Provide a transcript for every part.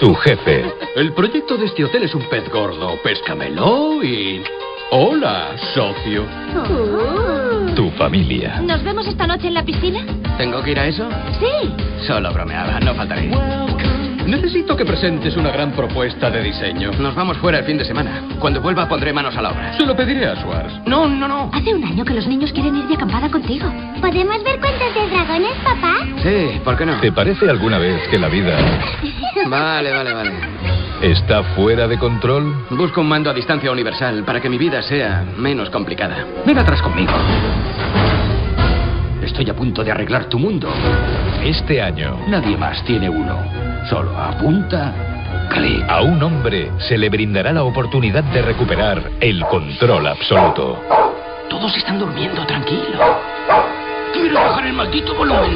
Tu jefe. El proyecto de este hotel es un pez gordo. Péscamelo y... Hola, socio. Tu familia. ¿Nos vemos esta noche en la piscina? ¿Tengo que ir a eso? Sí. Solo bromeaba, no faltaré. Necesito que presentes una gran propuesta de diseño. Nos vamos fuera el fin de semana. Cuando vuelva pondré manos a la obra. Se lo pediré a Schwartz. No. Hace un año que los niños quieren ir de acampada contigo. ¿Podemos ver cuentos de dragones, papá? Sí, ¿por qué no? ¿Te parece alguna vez que la vida Vale. está fuera de control? Busco un mando a distancia universal para que mi vida sea menos complicada. Ven atrás conmigo. Estoy a punto de arreglar tu mundo. Este año, Nadie más tiene uno. Solo apunta, clic. a un hombre se le brindará la oportunidad de recuperar el control absoluto. Todos están durmiendo, tranquilo. ¡Quiero bajar el maldito volumen!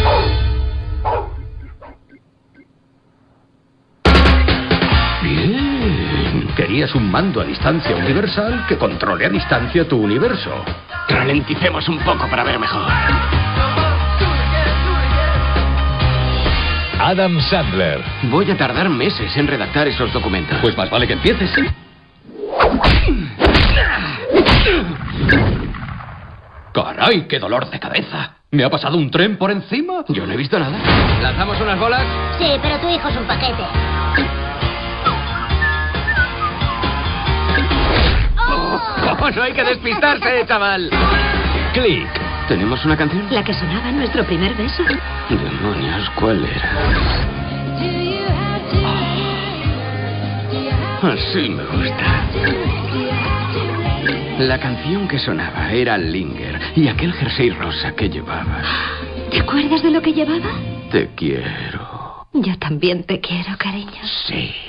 Bien. Querías un mando a distancia universal que controle a distancia tu universo. Ralenticemos un poco para ver mejor. Adam Sandler. Voy a tardar meses en redactar esos documentos. Pues más vale que empieces, ¿sí? ¡Caray, qué dolor de cabeza! ¿Me ha pasado un tren por encima? Yo no he visto nada. ¿Lanzamos unas bolas? Sí, pero tu hijo es un paquete. Oh, no hay que despistarse, chaval. Click. ¿Tenemos una canción? La que sonaba en nuestro primer beso. Demonios, ¿cuál era? Así me gusta. La canción que sonaba era Linger y aquel jersey rosa que llevaba. ¿Te acuerdas de lo que llevaba? Te quiero. Yo también te quiero, cariño. Sí.